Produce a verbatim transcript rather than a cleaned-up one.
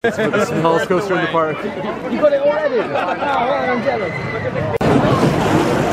It's for the smallest coaster in the park. You got it already? Oh, I'm jealous.